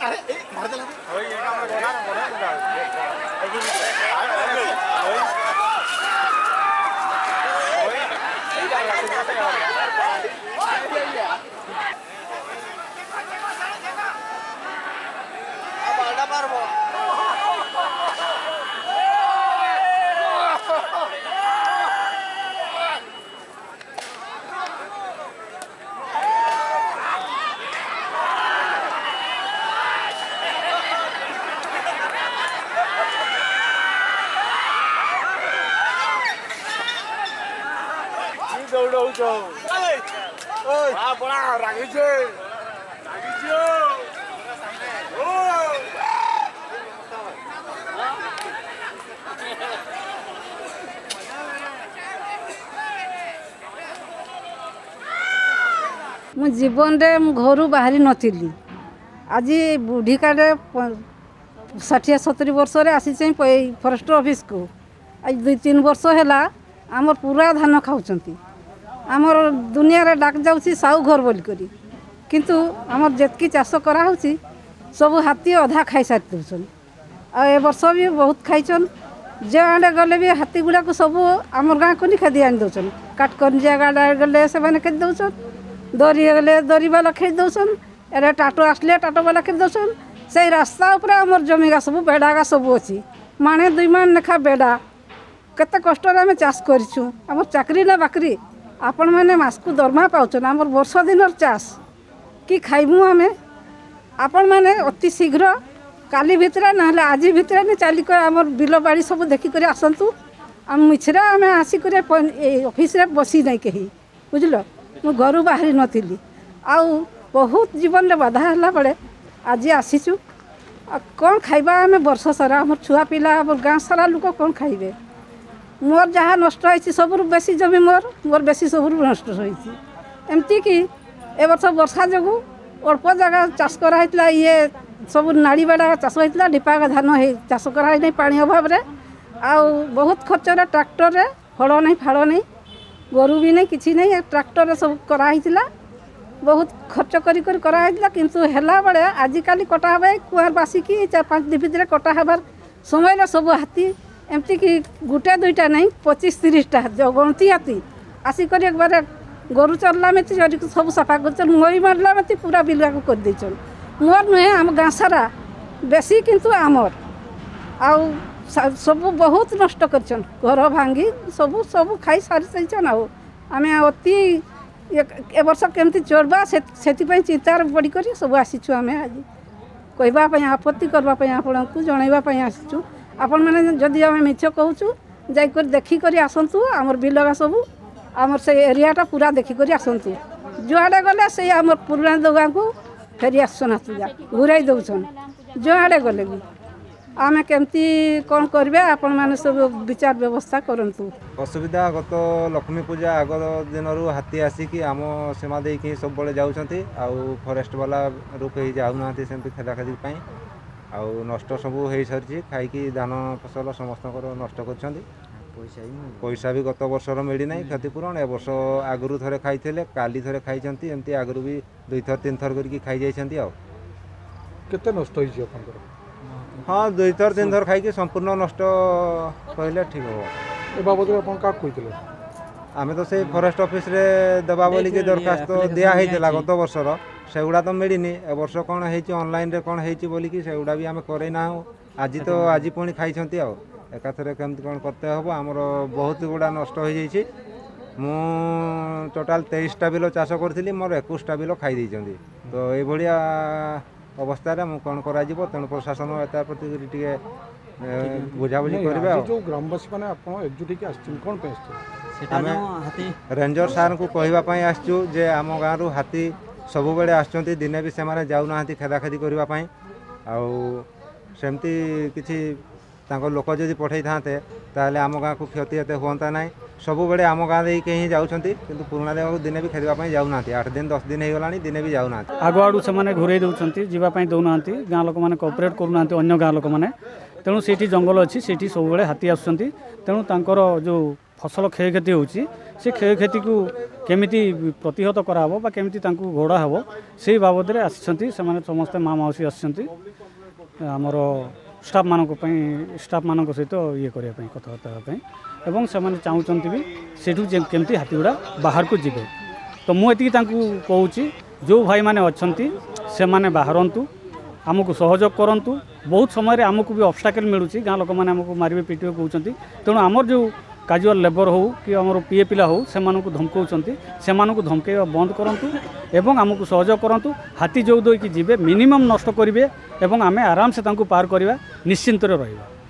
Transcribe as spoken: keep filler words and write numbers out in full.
मु जीवन रे घर बाहरी नथिली आज बुढ़ी काले षाठिए सतुरी वर्ष रे आसी फॉरेस्ट ऑफिस को आज दुई तीन वर्ष है आमर पूरा धान खाऊंती आमर दुनिया रे डाक जाऊँगी साहू घर बोल करी किंतु आमर जेतकी चाष करा सब हाथी अधा खाई सारी दौन आ वर्ष भी बहुत खाईन जे आड़े गले भी हाथी गुड़ा को सब आमर गाँ को खादी आनी दौन काटकंजिया गाड़े गले से खेदी दौन दरी गले दरी वाला खेदी दौन एरे टाटो आसले टाटो वाला खेदी दौन से रास्ता उपर आमर जमीगा सब बेड़ा सब अच्छी माणे दुई मान लेखा बेड़ा केते कष्ट आम चाष करूँ आम चाकरी ना बाकरी आपण मैंने मास को दरमा पाचन आम वर्ष दिन चाष कि खाइबू आम आपण मैंने अति शीघ्र काली भितर ना आज भितर नहीं चलिक आम बिल बाड़ी सब देखिक आसतु आम मिछरा आम आसिक ऑफिस रे बसी नहीं कहीं बुझल मु घर बाहरी नी आउ बहुत जीवन में बाधा है बेले आज आसीचु कौन खाइबा आम वर्ष सारा आम छुआ पिला आम गाँ सारा लोक कौन खाइबे मोर जहाँ नष्ट होती सब बेसी जमी मोर मोर बेसी सब नष्ट होती कि ए वर्ष वर्षा जो अल्प जगह चाष कराइला ये सब नाड़ी बेड़ा चाष होता ढिपा धान चाष कराई नहीं पानी अभाव रे आउ बहुत खर्च ट्रैक्टर रे हल नहीं फाड़ नहीं गोरु भी नहीं किसी नहीं ट्रैक्टर रे सब कराइला बहुत खर्च करी करी कराइला किंतु हेला बेले आजिकल कटा हे कुआर बासिकी चार पाँच दिन भितर कटा हबार समय सब हाथी एमती कि गोटे दुईटा नहीं पच्चीस तीसटा गणती हाथी आसिक एक बार गोरु चलला में सब सफा कर मई मारला में पूरा बिलुआ को कर देचन मोर नुहे आम गाँ सारा बेसी किंतु आमर आउ सब बहुत नष्ट करछन घर भांगी सब सब खाई सारी सारिछन आउ आम अति ए वर्ष केमती चढ़वा से चिंतार पड़ी कर सब आसीचु आम आज कहवाई आपत्ति करवाई आपण को जनवाई आसीचु आपण मैंने जदि आम मिछ कहूँ जाकर देखिक आसतु आमर बिलगा सब आमर से एरियाटा पूरा देखिक आसतु जुआड़े गले से आमर पुराना दुआ को फेरी आसन हाथुजा घुराई दौन जुआड़े गले भी आम केमती कौन करें आपण मैंने सब विचार व्यवस्था करंतु असुविधा गत लक्ष्मी पूजा आग दिन हाथी आसिकी आम सीमा देकी सब बड़े जाऊँच आउ फॉरेस्ट वाला रुक जाऊना सेमती खेदाखेदी आउ नष्ट सब हो सारी खाई धान फसल समस्त नष्ट कर पैसा भी गत वर्षर मिली ना क्षतिपूरण ए वर्ष आगु थे खाई काली थे खाई एमती आगु भी दुई थर तीन थर करके खाई जाइए केते नष्ट होइछि हाँ दुई थर तीन थर खाई संपूर्ण नष्ट कहले ठीक हो ए बाबद अपन का कहितले आमे तो से फॉरेस्ट ऑफिस रे दबा बोली के दरखास्त दिया हेइतला गत वर्षर सेगुड़ा तो मिलनी ए वर्ष कौन है ऑनलाइन रे कौन है बोली कि सेगुड़ा भी आमे करे ना आज तो आज पुणी खाई आउ एकाथरे केमती कौन करते हम आमर बहुत गुड़ा नष्ट हो जाइए मु टोटाल तेईसटा बिल चाष करी मोर एकुशटा बिल खाई देइछन्ती तो ये अवस्था मु कौन करा तेणु प्रशासन एता प्रति टिके बुझाबुझी करेंगे जो ग्रामवासी मैंने एकजुट कौन रेंजर सार को कहवाई आसचु जे आम गाँव रु हाथी सब बेले आसुँच दिने भी से जाऊना खेदाखेदी करने सेमती किसी लोक जदि पठे था ताले आम गाँ को क्षति एत हुआ ना सब बेले आम गाँव देके ही जाऊँगी किंतु पुराना देवा दिने भी खेदवाई जाऊना आठ दिन दस दिन हो गला दिने भी जाऊना आग आड़ू से घूरे दौरान जावाई दौना गाँ लोक मैंने कोऑपरेट करूना अन्य गाँ लोक मैंने तेणु से जंगल अच्छी से सब हाथी आसुँच तेणु तांकर जो फसल क्षय क्षति होची से क्षयक्षति को केमिति प्रतिहत कराहब बा केमिति तांकु घोड़ा हब से बाबद में आसिछंती से समस्त माँ मौसी आसिछंती आमर स्टाफ मानक स्टाफ मान सहित ये करने कथबार्ता एवं से चाहूँगी भी सेठू केमती हाथीगुड़ा बाहर को जीवे तो मुझे कहूँ जो भाई मैंने अच्छा से मैंने बाहरतु आमको सहयोग करूँ बहुत समय आमको भी ऑब्स्टाकल मिलूँ गाँ लोक मैंने आमको मारे पीटे कहते तेणु आमर जो काजुआल लेबर हो कि आमर पीए पिला हो से धमकाउंट से धमकेवा बंद करूँ एवं आमको सहयोग करूँ हाथी जो दईकी जीवे मिनिमम नष्ट करेंगे एवं आम आराम से पार करवा निश्चिंत रहा।